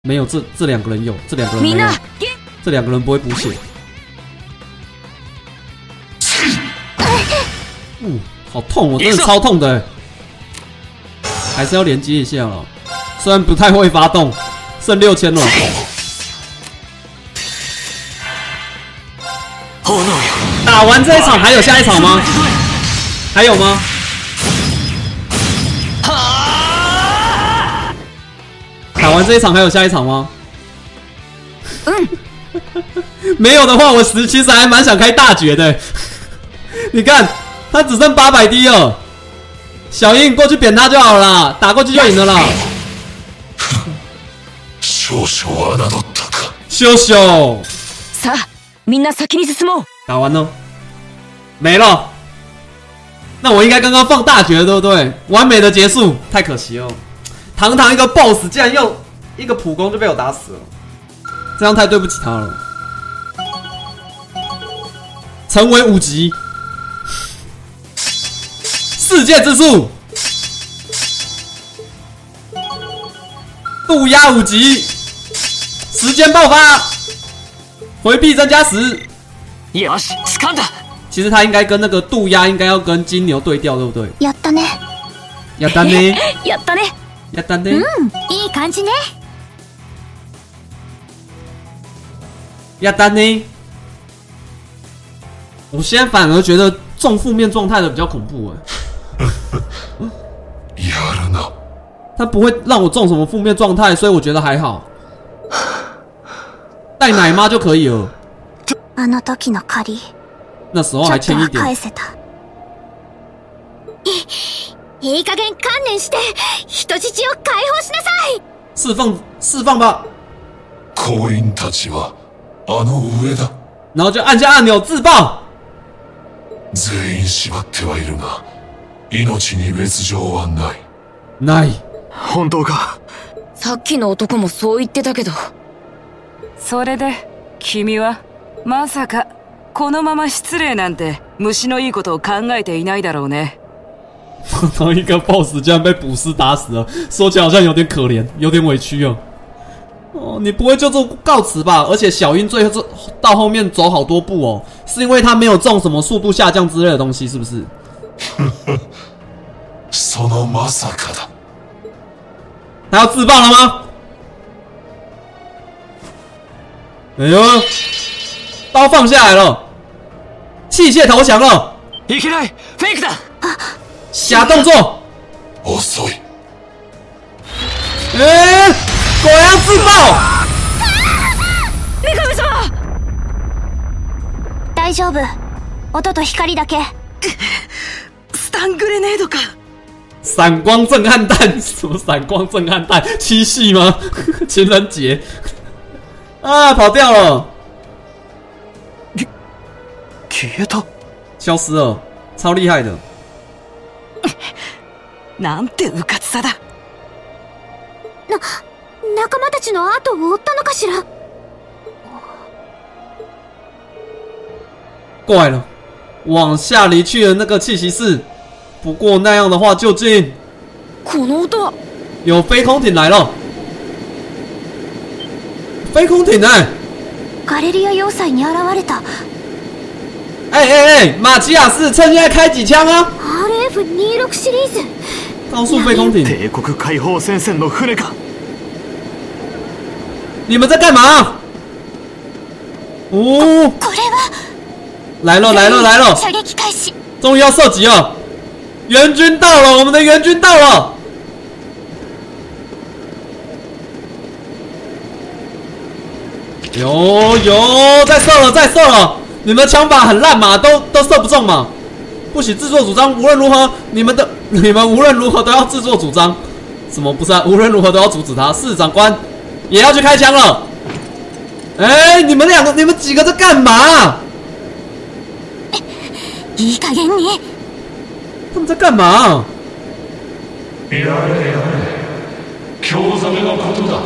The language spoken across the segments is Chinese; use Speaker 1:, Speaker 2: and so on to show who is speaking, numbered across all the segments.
Speaker 1: 没有，这两个人有，这两个人没有，这两个人不会补血。好痛，我真的超痛的，还是要连接一下了。虽然不太会发动，剩6000了。打完这一场还有下一场吗？还有吗？打完这一场还有下一场吗？没有的话，我其实还蛮想开大绝的。你看，他只剩800滴了。小樱过去扁他就好了啦，打过去就赢了啦。羞羞。
Speaker 2: さあ、みんな先に進もう。
Speaker 1: 打完了，没了。那我应该刚刚放大绝对不对？完美的结束，太可惜了。堂堂一个 BOSS， 竟然用一个普攻就被我打死了，这样太对不起他了。成为5级，世界之树，渡鸦5级，时间爆发，回避增加10。
Speaker 2: よし、掴んだ。
Speaker 1: 其实他应该跟那个渡鸦应该要跟金牛对调，对不对？
Speaker 3: やったね。
Speaker 1: やったね。
Speaker 2: やったね。
Speaker 1: やったね。
Speaker 3: いい感じね。
Speaker 1: やったね。我现在反而觉得中负面状态的比较恐怖他不会让我中什么负面状态，所以我觉得还好。带奶妈就可以了。
Speaker 3: あの時の借り。
Speaker 1: 那时候还欠一点。
Speaker 3: 返せた。いい加減観念して人質を解放しなさい。
Speaker 1: 释放吧。
Speaker 4: 行員たちはあの上だ。
Speaker 1: 然后就按下按钮自爆。
Speaker 4: 全員縛ってはいるが、命に別状はない。
Speaker 1: ない。
Speaker 2: 本当か。さっきの男もそう言ってたけど。それで君はまさかこのまま失礼なんて虫のいいことを考えていないだろうね。
Speaker 1: 同一个 BOSS 居然被捕尸打死了，说起来好像有点可怜，有点委屈哦。哦，你不会就这告辞吧？而且小樱最后到后面走好多步哦，是因为他没有中什么速度下降之类的东西，是不是？
Speaker 4: そのまさかだ。
Speaker 1: 他要自爆了吗？哎呦，刀放下来了，器械投降了。
Speaker 2: いけない、フェイクだ。
Speaker 1: 假动作。
Speaker 4: 遅い。
Speaker 1: 果然自爆。
Speaker 2: 女神様。
Speaker 3: 大丈夫。音と光だけ。
Speaker 2: スタングレネードか。
Speaker 1: 闪光震撼弹？什么闪光震撼弹？七夕吗？情人节啊，跑掉了。
Speaker 2: 消えた。
Speaker 1: 消失了，超厉害的。
Speaker 2: なんてうかつさだ。
Speaker 3: 仲間たちの後を追ったのかしら。
Speaker 1: 怪了，往下离去的那个气息室。不过那样的话，究竟
Speaker 2: この音は
Speaker 1: 有飞空艇来了。飞空艇哎！
Speaker 3: ガレリア要塞に現れた。
Speaker 1: 马奇亚斯，趁现在开几枪啊
Speaker 3: ！RF26 シリーズ。
Speaker 1: 高速飞空艇。
Speaker 2: 帝国解放戦線の船か。
Speaker 1: 你们在干嘛？哦，
Speaker 3: これは
Speaker 1: 来了！
Speaker 3: 射撃開始。
Speaker 1: 终于要射击了，援军到了，我们的援军到了。有，再射了！你们枪法很烂嘛，都射不中嘛。不许自作主张，无论如何，你们无论如何都要自作主张。什么不是啊？无论如何都要阻止他。是长官也要去开枪了。你们几个在干嘛？
Speaker 3: いい加減に。
Speaker 1: 他们在干嘛？
Speaker 4: やれやれ、興ざめのことだ。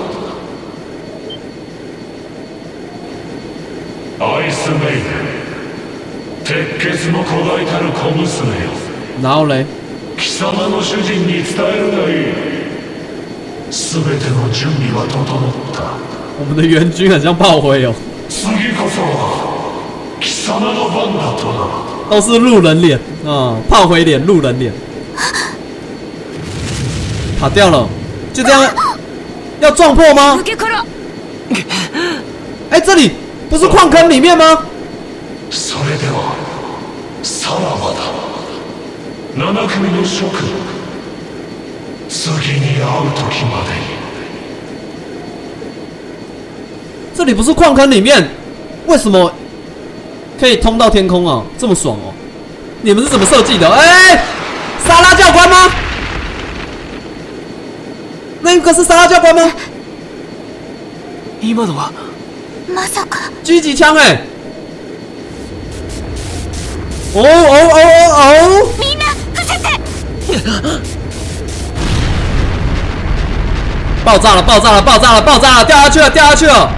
Speaker 4: アイスメイド、鉄血の古代たる小娘よ。
Speaker 1: 然后嘞？
Speaker 4: 貴様の主人に伝えるがいい。すべての準備は整った。
Speaker 1: 我们的援军很像炮灰哦。都是路人脸啊，炮灰脸、路人脸。跑掉了，就这样，要撞破吗？哎，这里不是矿坑里面吗？这里不是矿坑里面，为什么可以通到天空啊？这么爽哦！你们是怎么设计的？哎，沙拉教官吗？那个是沙拉教官吗？
Speaker 5: 今のは
Speaker 3: まさか
Speaker 1: 狙击枪哎！哦！
Speaker 3: みんな伏せて！
Speaker 1: 爆炸了！掉下去了！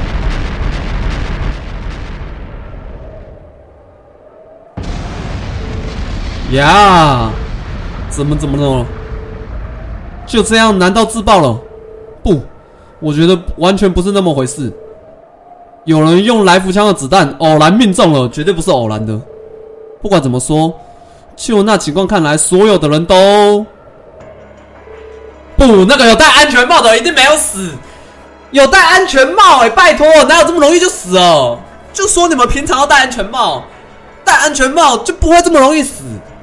Speaker 1: 呀，怎么了？就这样？难道自爆了？不，我觉得完全不是那么回事。有人用来福枪的子弹偶然命中了，绝对不是偶然的。不管怎么说，就那情况看来，所有的人都不，那个有戴安全帽的一定没有死。有戴安全帽拜托，哪有这么容易就死哦？就说你们平常要戴安全帽，戴安全帽就不会这么容易死。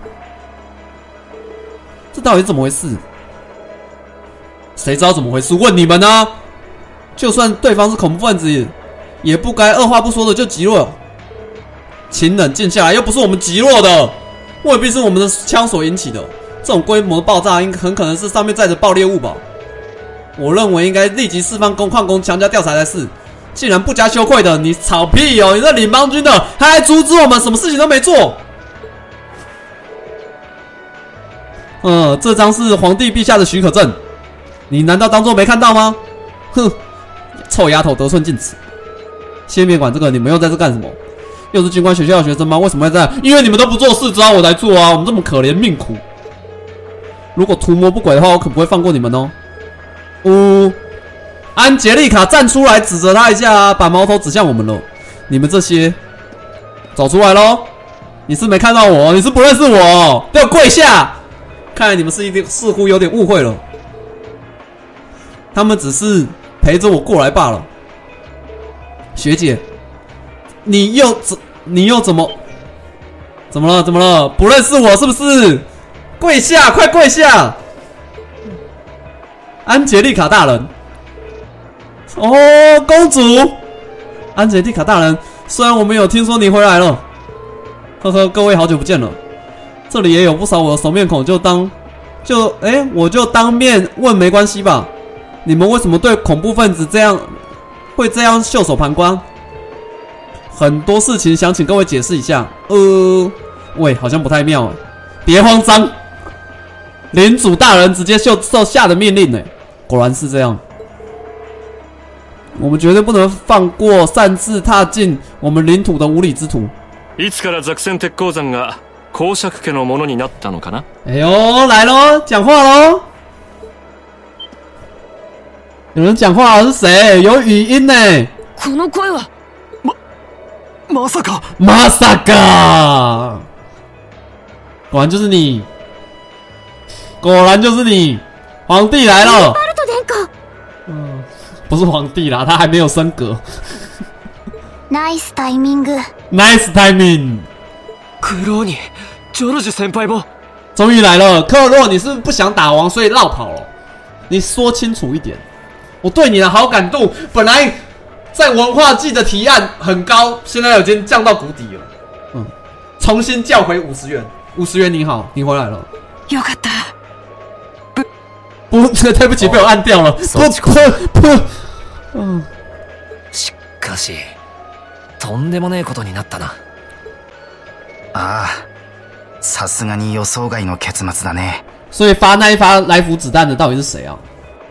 Speaker 1: 这到底是怎么回事？谁知道怎么回事？问你们呢？就算对方是恐怖分子，也不该二话不说的就击落。请冷静下来，又不是我们击落的，未必是我们的枪所引起的。这种规模的爆炸，很可能是上面载着爆裂物吧。我认为应该立即释放矿工强加调查才是。既然不加羞愧的，你吵屁哦！你这领邦军的，他还阻止我们，什么事情都没做。这张是皇帝陛下的许可证，你难道当作没看到吗？哼，臭丫头得寸进尺。先别管这个，你们又在这干什么？又是军官学校的学生吗？为什么会在？因为你们都不做事，只好我来做啊！我们这么可怜命苦，如果图谋不轨的话，我可不会放过你们哦。安杰丽卡站出来指责他一下啊，把矛头指向我们了。你们这些，走出来咯！你是没看到我，你是不认识我，给我跪下！看来你们似乎有点误会了，他们只是陪着我过来罢了。学姐，你又怎么了？不认识我是不是？跪下，快跪下！安杰丽卡大人，哦，公主，安杰丽卡大人，虽然我们有听说你回来了，呵呵，各位好久不见了。这里也有不少我的熟面孔，我就当面问没关系吧？你们为什么对恐怖分子会这样袖手旁观？很多事情想请各位解释一下。喂，好像不太妙哎，别慌张。领主大人直接受下的命令哎，果然是这样。我们绝对不能放过擅自踏进我们领土的无礼之徒。
Speaker 5: いつからザクセン鉄鉱山が公爵家のものになったのかな？
Speaker 1: 哎呦，来咯，讲话咯！有人讲话了，是谁？有语音呢。
Speaker 2: この声は
Speaker 5: まさか
Speaker 1: 果然就是你，皇帝来了。
Speaker 3: バルト殿下，
Speaker 1: 不是皇帝啦，他还没有升格。
Speaker 3: ナイスタイミング。
Speaker 1: Nice timing。
Speaker 5: クローニ、ジョルジュ先輩も。
Speaker 1: 终于来了，克洛，你是不想打王，所以绕跑了。你说清楚一点。我对你的好感度本来在文化季的提案很高，现在已经降到谷底了。重新叫回50元。50元你好，你回来了。
Speaker 2: よかった。
Speaker 1: 不，对不起，被我按掉了。
Speaker 6: しかし、とんでもねえことになったな。
Speaker 7: ああ、さすがに予想外の結末だね。
Speaker 1: 所以发那一发来福子弹的到底是谁啊？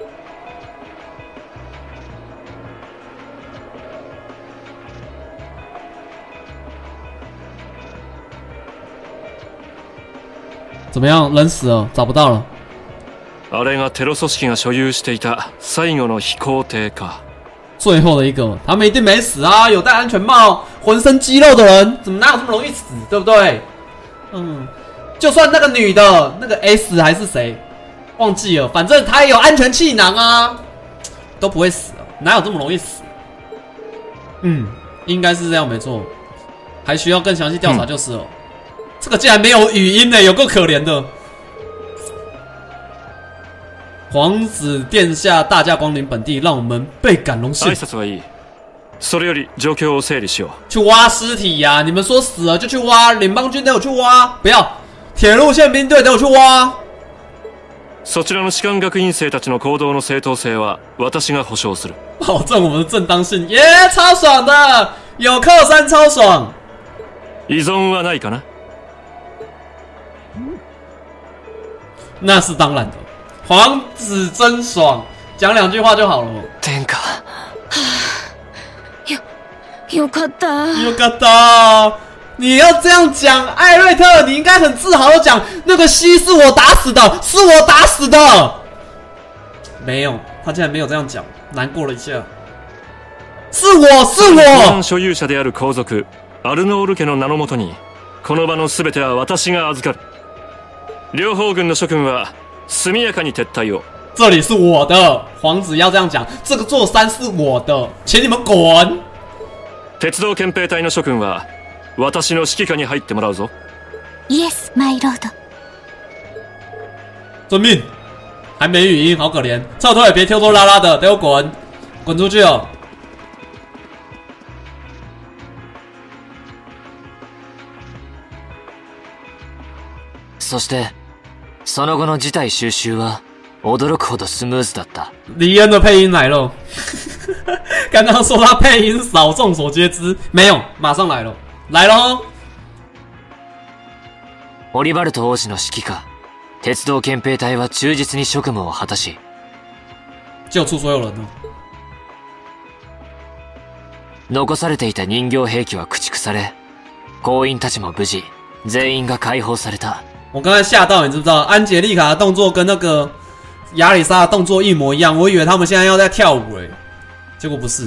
Speaker 1: 怎么样？人死了，找不到了。
Speaker 5: あれがテロ組織が所有していた最後の飛行艇か。
Speaker 1: 最后的一个，他们一定没死啊！有戴安全帽、浑身肌肉的人，怎么哪有这么容易死？对不对？就算那个女的，那个 S 还是谁，忘记了，反正她也有安全气囊啊，都不会死啊，哪有这么容易死？应该是这样没错，还需要更详细调查就是了。这个竟然没有语音呢，有够可怜的。皇子殿下大驾光临本地，让我们倍感荣幸。
Speaker 5: 挨拶はいい。それより状況を整理しよう。
Speaker 1: 去挖尸体呀！你们说死了就去挖，联邦军都有去挖，不要铁路宪兵队都有去挖。
Speaker 5: そちらの士官学院生たちの行動の正当性は私が保証する。
Speaker 1: 保证我们的正当性，耶，超爽的，有靠山超爽。
Speaker 5: 依存はないかな？
Speaker 1: 那是当然的，皇子真爽，讲2句话就好了。
Speaker 6: 天下。
Speaker 2: よかった。
Speaker 1: よかった。你要这样讲，艾瑞特，你应该很自豪的讲，那个西是我打死的，是我打死的。没有，他竟然没有这样讲，难过了一下。是我，是我。
Speaker 5: 所有者である皇族アルノール家の名のもとに、この場のすべては私が預かる。両方軍の諸君は速やかに撤退を。
Speaker 1: 这里是我的，皇子要这样讲，这个座山是我的，请你们滚。
Speaker 5: 鉄道憲兵隊の諸君は私の指揮下に入ってもらうぞ。
Speaker 3: Yes, my lord。
Speaker 1: 遵命。还没语音，好可怜。撤退，别拖拖拉拉的，给我滚，滚出去哦。
Speaker 6: そしてその後の事態収拾は驚くほどスムーズだった。
Speaker 1: 李恩的配音来了。刚刚说他配音少，众所皆知，没有，马上来了，来了哦。
Speaker 6: オリバルト王子の指揮下、鉄道憲兵隊は忠実に職務を果たし、
Speaker 1: 救出所有人了。
Speaker 6: 残されていた人形兵器は駆逐され、行員たちも無事全員が解放された。
Speaker 1: 我刚才吓到，你知不知道？安杰丽卡的动作跟那个亚里莎的动作一模一样，我以为他们现在要在跳舞诶，结果不是。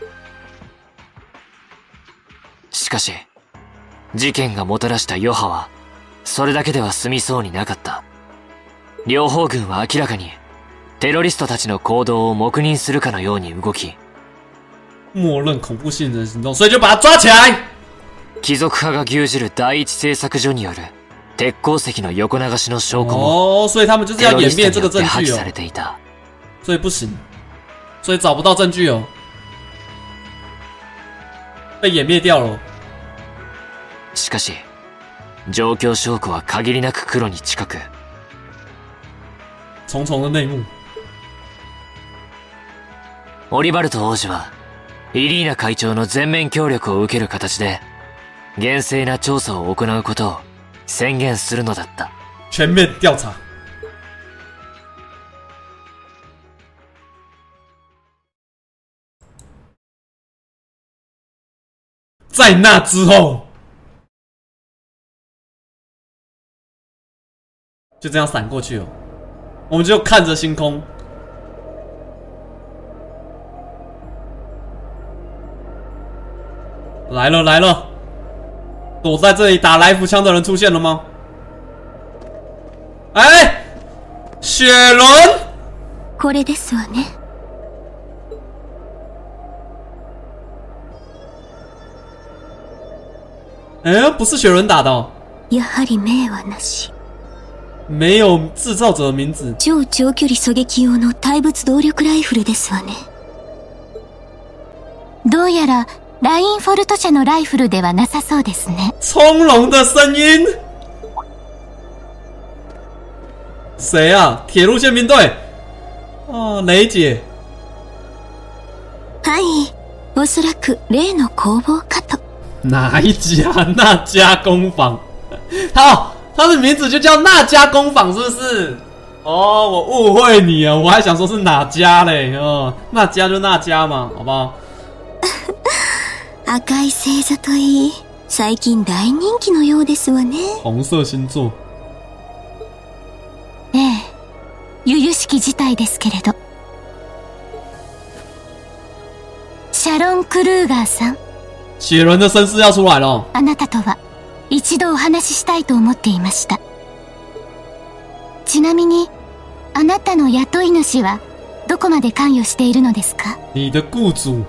Speaker 6: しかし、事件がもたらした余波は、それだけでは済みそうになかった。両方軍は明らかに、テロリストたちの行動を黙認するかのように動き、
Speaker 1: 默認恐怖性的行動，所以就把他抓起来。
Speaker 6: 貴族派が牛耳る第一製作所による鉄鉱石の横流しの証拠も、
Speaker 1: 所以他们就是要湮灭这个证据哦。
Speaker 6: されていた。
Speaker 1: 所以不行，所以找不到证据哦，被湮灭掉了。
Speaker 6: しかし、状況証拠は限りなく黒に近く、
Speaker 1: 重重的内幕。
Speaker 6: オリバルト王子はイリーナ会長の全面協力を受ける形で厳正な調査を行うことを宣言するのだった。
Speaker 1: 全面調查。在那之后，就这样闪过去了，我们就看着星空。来了来了，躲在这里打来福枪的人出现了吗？哎，雪伦，
Speaker 3: これですわね。
Speaker 1: 哎，不是雪伦打的哦。
Speaker 3: やはり名はなし。
Speaker 1: 没有制造者的名字。
Speaker 3: 超長距離狙撃用の対物動力ライフルですわね。どうやらラインフォルト社のライフルではなさそうですね。
Speaker 1: 从容的声音。谁啊？铁路宪兵队。哦，雷姐。
Speaker 3: はい、おそらく例の工房かと。
Speaker 1: 哪一家？那家工坊。好，他的名字就叫那家工坊，是不是？哦，我误会你了，我还想说是哪家嘞。哦，那家就那家嘛，好不好？
Speaker 3: 赤い星座といい、最近大人気のようですわね。
Speaker 1: 红色星座。
Speaker 3: ええ、由々しき事態ですけれど。 シャロン・クルーガーさん。
Speaker 1: 血人的身世要出来了。
Speaker 3: あなたとは一度お話ししたいと思っていました。ちなみにあなたの雇い主はどこまで関与しているのですか？
Speaker 1: 你的雇主。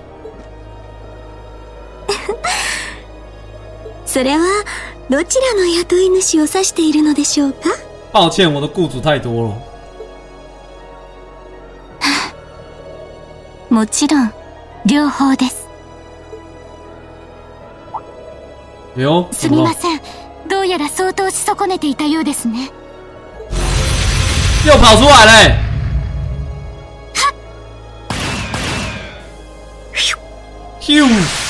Speaker 3: それはどちらの雇い主を指しているのでしょうか？
Speaker 1: 抱歉，我的雇主太多了。
Speaker 3: もちろん両方です。
Speaker 1: 哟，
Speaker 3: すみません。どうやら相当し損ねていたようですね。
Speaker 1: 又跑出来嘞！咻！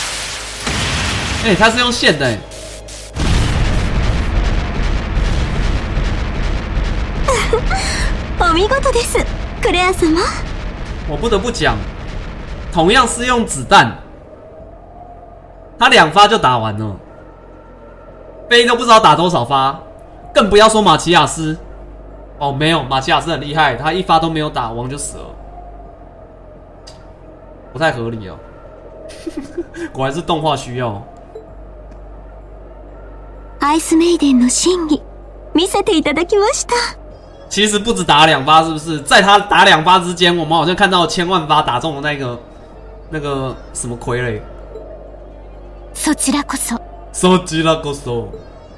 Speaker 1: 他是用线的
Speaker 3: お見事です、クレア様。
Speaker 1: 我不得不讲，同样是用子弹，他2发就打完了，飞都不知道打多少发，更不要说马奇亚斯。哦，没有，马奇亚斯很厉害，他1发都没有打，王就死了，不太合理哦。果然是动画需要。
Speaker 3: アイスメイデンの真偽見せていただきました。
Speaker 1: 其实不止打2发，是不是？在他打2发之间，我们好像看到1000万发打中的那个什么傀儡。
Speaker 3: そちらこそ。
Speaker 1: そちらこそ。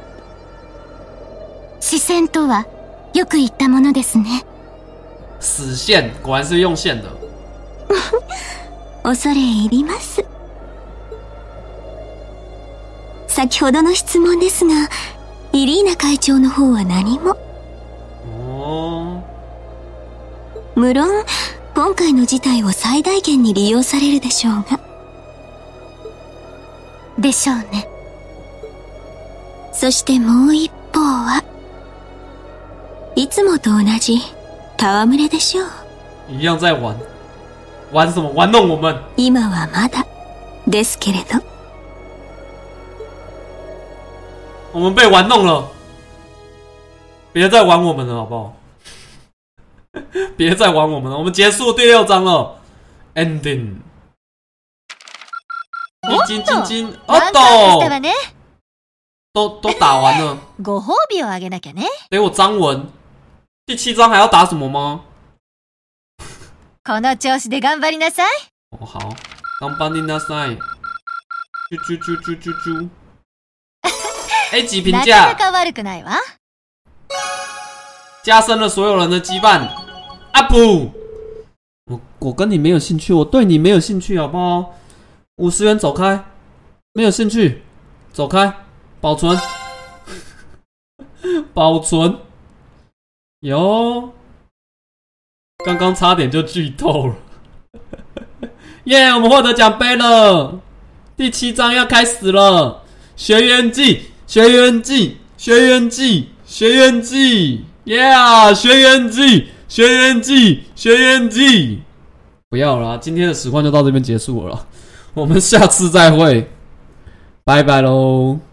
Speaker 3: 死線とはよく言ったものですね。
Speaker 1: 死線，果然是用线的。
Speaker 3: 恐れ入ります。先ほどの質問ですが、イリーナ会長の方は何も。無論今回の事態を最大限に利用されるでしょうが。でしょうね。そしてもう一方はいつもと同じ戯れでしょう。
Speaker 1: 一样在玩，玩什么？玩弄我们。
Speaker 3: 今はまだですけれど。
Speaker 1: 我们被玩弄了，别再玩我们了，好不好？别再玩我们了，我们结束第6章了 ，ending。金，都打完了。
Speaker 3: ご褒美をあげなきゃね。
Speaker 1: 给我章文。第7章还要打什么吗？
Speaker 3: この調子で頑張りなさい。
Speaker 1: 哦，好，頑張りなさい。啾。A 级评价，加深了所有人的羁绊。up， 我跟你没有兴趣，我对你没有兴趣，好不好？50元走开，没有兴趣，走开，保存，保存。有，刚刚差点就剧透了。耶，我们获得奖杯了！第7章要开始了，学员季。学员季 ，yeah， 学员季，不要了，今天的实况就到这边结束了，我们下次再会，拜拜喽。